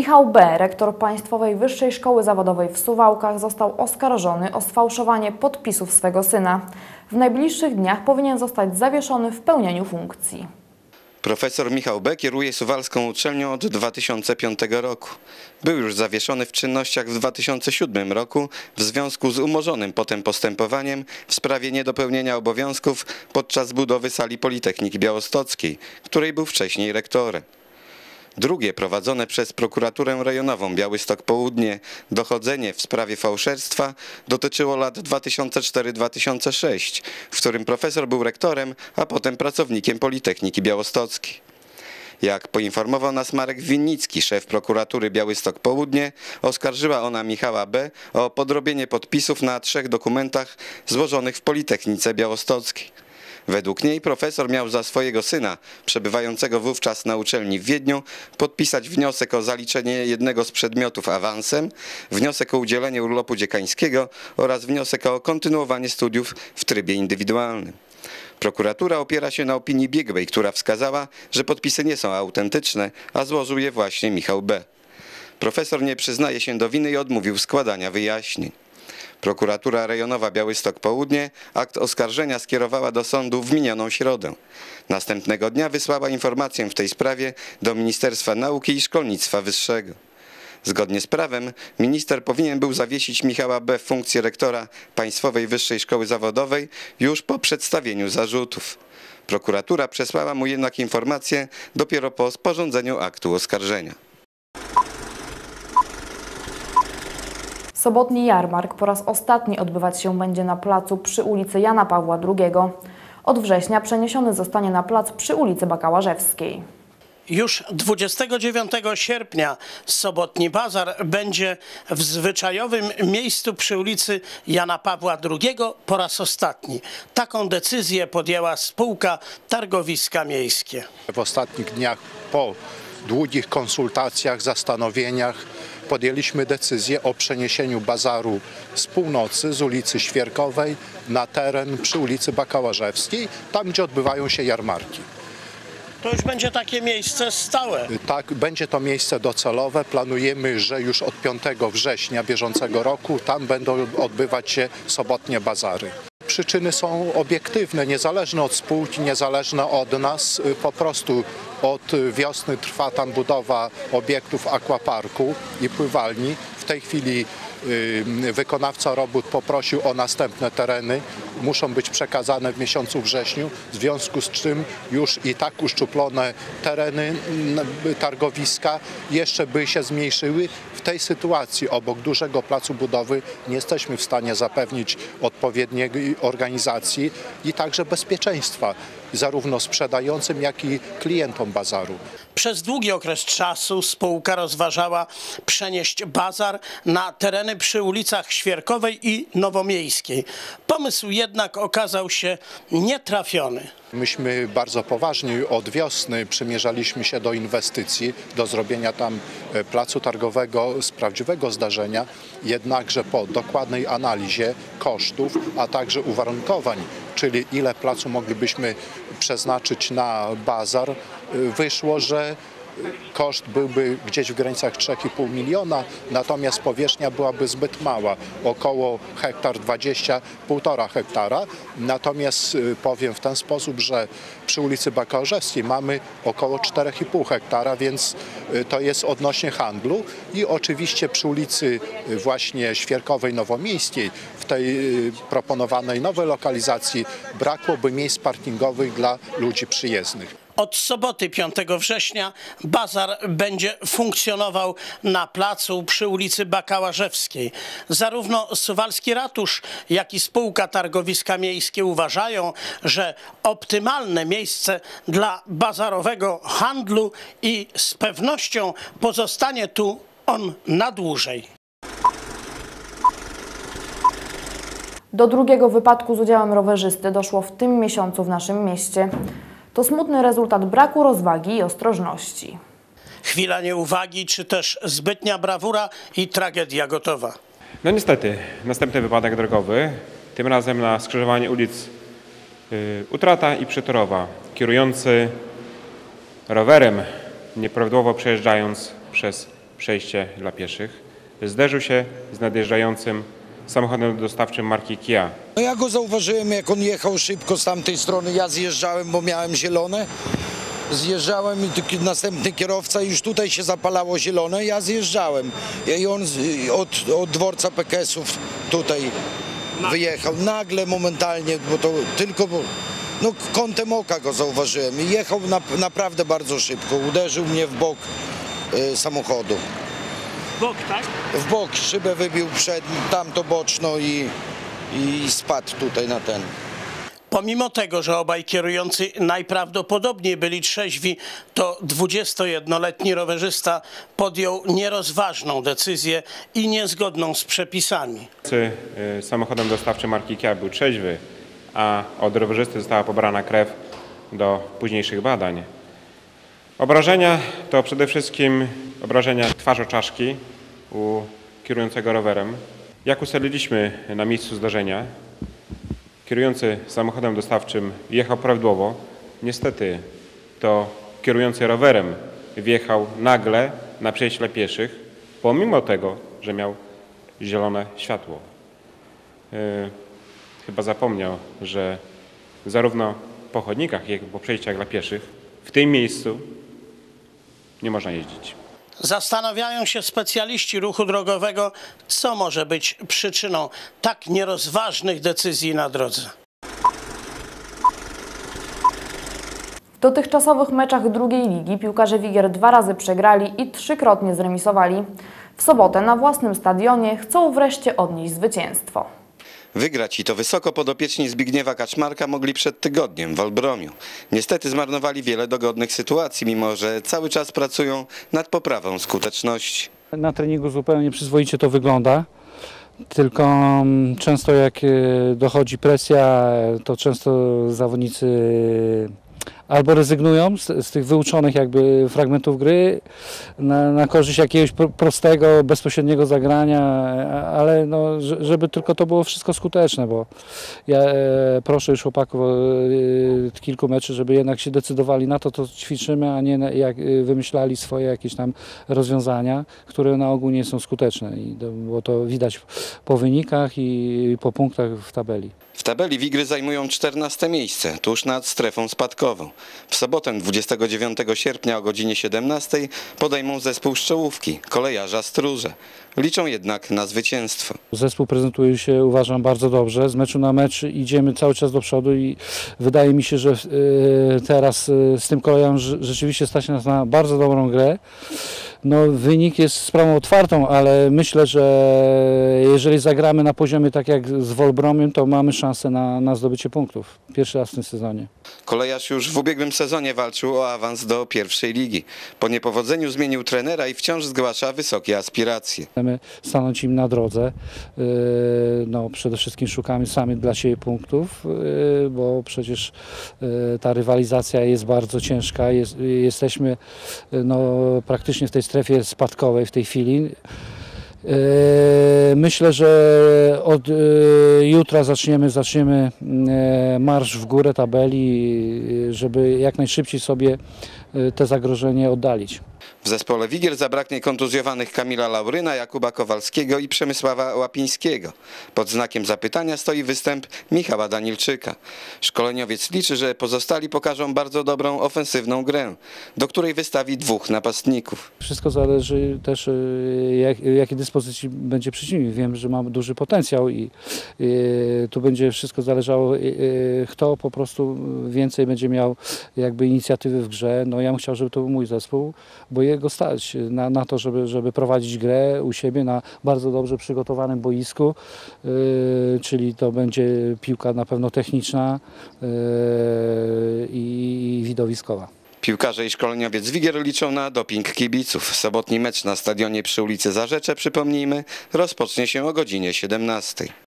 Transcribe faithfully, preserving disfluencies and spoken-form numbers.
Michał B., rektor Państwowej Wyższej Szkoły Zawodowej w Suwałkach, został oskarżony o sfałszowanie podpisów swego syna. W najbliższych dniach powinien zostać zawieszony w pełnieniu funkcji. Profesor Michał B. kieruje suwalską uczelnią od dwa tysiące piątego roku. Był już zawieszony w czynnościach w dwa tysiące siódmym roku w związku z umorzonym potem postępowaniem w sprawie niedopełnienia obowiązków podczas budowy sali Politechniki Białostockiej, której był wcześniej rektorem. Drugie, prowadzone przez prokuraturę rejonową Białystok Południe dochodzenie w sprawie fałszerstwa dotyczyło lat dwa tysiące czwartego do dwa tysiące szóstego, w którym profesor był rektorem, a potem pracownikiem Politechniki Białostockiej. Jak poinformował nas Marek Winnicki, szef prokuratury Białystok Południe, oskarżyła ona Michała B. o podrobienie podpisów na trzech dokumentach złożonych w Politechnice Białostockiej. Według niej profesor miał za swojego syna, przebywającego wówczas na uczelni w Wiedniu, podpisać wniosek o zaliczenie jednego z przedmiotów awansem, wniosek o udzielenie urlopu dziekańskiego oraz wniosek o kontynuowanie studiów w trybie indywidualnym. Prokuratura opiera się na opinii biegłej, która wskazała, że podpisy nie są autentyczne, a złożył je właśnie Michał B. Profesor nie przyznaje się do winy i odmówił składania wyjaśnień. Prokuratura rejonowa Białystok Południe akt oskarżenia skierowała do sądu w minioną środę. Następnego dnia wysłała informację w tej sprawie do Ministerstwa Nauki i Szkolnictwa Wyższego. Zgodnie z prawem minister powinien był zawiesić Michała B. w funkcję rektora Państwowej Wyższej Szkoły Zawodowej już po przedstawieniu zarzutów. Prokuratura przesłała mu jednak informację dopiero po sporządzeniu aktu oskarżenia. Sobotni jarmark po raz ostatni odbywać się będzie na placu przy ulicy Jana Pawła drugiego. Od września przeniesiony zostanie na plac przy ulicy Bakałażewskiej. Już dwudziestego dziewiątego sierpnia sobotni bazar będzie w zwyczajowym miejscu przy ulicy Jana Pawła drugiego po raz ostatni. Taką decyzję podjęła spółka Targowiska Miejskie. W ostatnich dniach po długich konsultacjach, zastanowieniach podjęliśmy decyzję o przeniesieniu bazaru z północy, z ulicy Świerkowej na teren przy ulicy Bakałażewskiej, tam gdzie odbywają się jarmarki. To już będzie takie miejsce stałe. Tak, będzie to miejsce docelowe. Planujemy, że już od piątego września bieżącego roku tam będą odbywać się sobotnie bazary. Przyczyny są obiektywne, niezależne od spółki, niezależne od nas. Po prostu od wiosny trwa tam budowa obiektów aquaparku i pływalni. W tej chwili wykonawca robót poprosił o następne tereny. Muszą być przekazane w miesiącu wrześniu, w związku z czym już i tak uszczuplone tereny targowiska jeszcze by się zmniejszyły. W tej sytuacji obok dużego placu budowy nie jesteśmy w stanie zapewnić odpowiedniej organizacji i także bezpieczeństwa zarówno sprzedającym, jak i klientom bazaru. Przez długi okres czasu spółka rozważała przenieść bazar na tereny przy ulicach Świerkowej i Nowomiejskiej. Pomysł jednak okazał się nietrafiony. Myśmy bardzo poważnie od wiosny przymierzaliśmy się do inwestycji, do zrobienia tam placu targowego z prawdziwego zdarzenia, jednakże po dokładnej analizie kosztów, a także uwarunkowań, czyli ile placu moglibyśmy przeznaczyć na bazar, wyszło, że koszt byłby gdzieś w granicach trzy i pół miliona, natomiast powierzchnia byłaby zbyt mała, około hektar dwadzieścia, półtora hektara. Natomiast powiem w ten sposób, że przy ulicy Bakałażewskiej mamy około cztery i pół hektara, więc to jest odnośnie handlu i oczywiście przy ulicy właśnie Świerkowej Nowomiejskiej w tej proponowanej nowej lokalizacji brakłoby miejsc parkingowych dla ludzi przyjezdnych. Od soboty piątego września bazar będzie funkcjonował na placu przy ulicy Bakałażewskiej. Zarówno Suwalski Ratusz, jak i spółka Targowiska Miejskie uważają, że optymalne miejsce dla bazarowego handlu i z pewnością pozostanie tu on na dłużej. Do drugiego wypadku z udziałem rowerzysty doszło w tym miesiącu w naszym mieście. To smutny rezultat braku rozwagi i ostrożności. Chwila nieuwagi, czy też zbytnia brawura i tragedia gotowa. No niestety, następny wypadek drogowy, tym razem na skrzyżowaniu ulic y, Utrata i Przytorowa. Kierujący rowerem, nieprawidłowo przejeżdżając przez przejście dla pieszych. Zderzył się z nadjeżdżającym samochodem dostawczym marki Kia. No ja go zauważyłem, jak on jechał szybko z tamtej strony. Ja zjeżdżałem, bo miałem zielone. Zjeżdżałem i następny kierowca, już tutaj się zapalało zielone, ja zjeżdżałem. I on od, od dworca P K S-ów tutaj wyjechał. Nagle, momentalnie, bo to tylko no, kątem oka go zauważyłem. I jechał na, naprawdę bardzo szybko. Uderzył mnie w bok y, samochodu. W bok, tak? W bok, szybę wybił przed, tamto boczno i, i spadł tutaj na ten. Pomimo tego, że obaj kierujący najprawdopodobniej byli trzeźwi, to dwudziestojednoletni rowerzysta podjął nierozważną decyzję i niezgodną z przepisami. Samochodem dostawczym marki Kia był trzeźwy, a od rowerzysty została pobrana krew do późniejszych badań. Obrażenia to przede wszystkim obrażenia twarzoczaszki u kierującego rowerem. Jak ustaliliśmy na miejscu zdarzenia, kierujący samochodem dostawczym jechał prawidłowo. Niestety to kierujący rowerem wjechał nagle na przejście dla pieszych, pomimo tego, że miał zielone światło. Yy, chyba zapomniał, że zarówno po chodnikach, jak i po przejściach dla pieszych w tym miejscu nie można jeździć. Zastanawiają się specjaliści ruchu drogowego, co może być przyczyną tak nierozważnych decyzji na drodze. W dotychczasowych meczach drugiej ligi piłkarze Wigier dwa razy przegrali i trzykrotnie zremisowali. W sobotę na własnym stadionie chcą wreszcie odnieść zwycięstwo. Wygrać i to wysoko podopieczni Zbigniewa Kaczmarka mogli przed tygodniem w Olbromiu. Niestety zmarnowali wiele dogodnych sytuacji, mimo że cały czas pracują nad poprawą skuteczności. Na treningu zupełnie przyzwoicie to wygląda, tylko często jak dochodzi presja, to często zawodnicy albo rezygnują z, z tych wyuczonych jakby fragmentów gry na, na korzyść jakiegoś prostego, bezpośredniego zagrania, ale no, żeby tylko to było wszystko skuteczne, bo ja e, proszę już chłopaków e, kilku meczy, żeby jednak się decydowali na to, co ćwiczymy, a nie na, jak wymyślali swoje jakieś tam rozwiązania, które na ogół nie są skuteczne i to, bo to widać po wynikach i po punktach w tabeli. W tabeli Wigry zajmują czternaste miejsce, tuż nad strefą spadkową. W sobotę dwudziestego dziewiątego sierpnia o godzinie siedemnastej podejmą zespół z czołówki, kolejarza Stróże. Liczą jednak na zwycięstwo. Zespół prezentuje się, uważam, bardzo dobrze. Z meczu na mecz idziemy cały czas do przodu i wydaje mi się, że teraz z tym koleją rzeczywiście stać nas na bardzo dobrą grę. No, wynik jest sprawą otwartą, ale myślę, że jeżeli zagramy na poziomie tak jak z Wolbromiem, to mamy szansę na, na zdobycie punktów. Pierwszy raz w tym sezonie. Kolejarz już w ubiegłym sezonie walczył o awans do pierwszej ligi. Po niepowodzeniu zmienił trenera i wciąż zgłasza wysokie aspiracje. Chcemy stanąć im na drodze. No, przede wszystkim szukamy sami dla siebie punktów, bo przecież ta rywalizacja jest bardzo ciężka. Jest, jesteśmy no, praktycznie w tej strefie spadkowej w tej chwili. Myślę, że od jutra zaczniemy, zaczniemy marsz w górę tabeli, żeby jak najszybciej sobie te zagrożenie oddalić. W zespole Wigier zabraknie kontuzjowanych Kamila Lauryna, Jakuba Kowalskiego i Przemysława Łapińskiego. Pod znakiem zapytania stoi występ Michała Danilczyka. Szkoleniowiec liczy, że pozostali pokażą bardzo dobrą ofensywną grę, do której wystawi dwóch napastników. Wszystko zależy też, jak, jakiej dyspozycji będzie przeciwnik. Wiem, że mam duży potencjał i, i tu będzie wszystko zależało, kto po prostu więcej będzie miał jakby inicjatywy w grze. No ja bym chciał, żeby to był mój zespół, bo jego stać na, na to, żeby, żeby prowadzić grę u siebie na bardzo dobrze przygotowanym boisku, yy, czyli to będzie piłka na pewno techniczna yy, i widowiskowa. Piłkarze i szkoleniowiec Wigier liczą na doping kibiców. Sobotni mecz na stadionie przy ulicy Zarzecze, przypomnijmy, rozpocznie się o godzinie siedemnastej.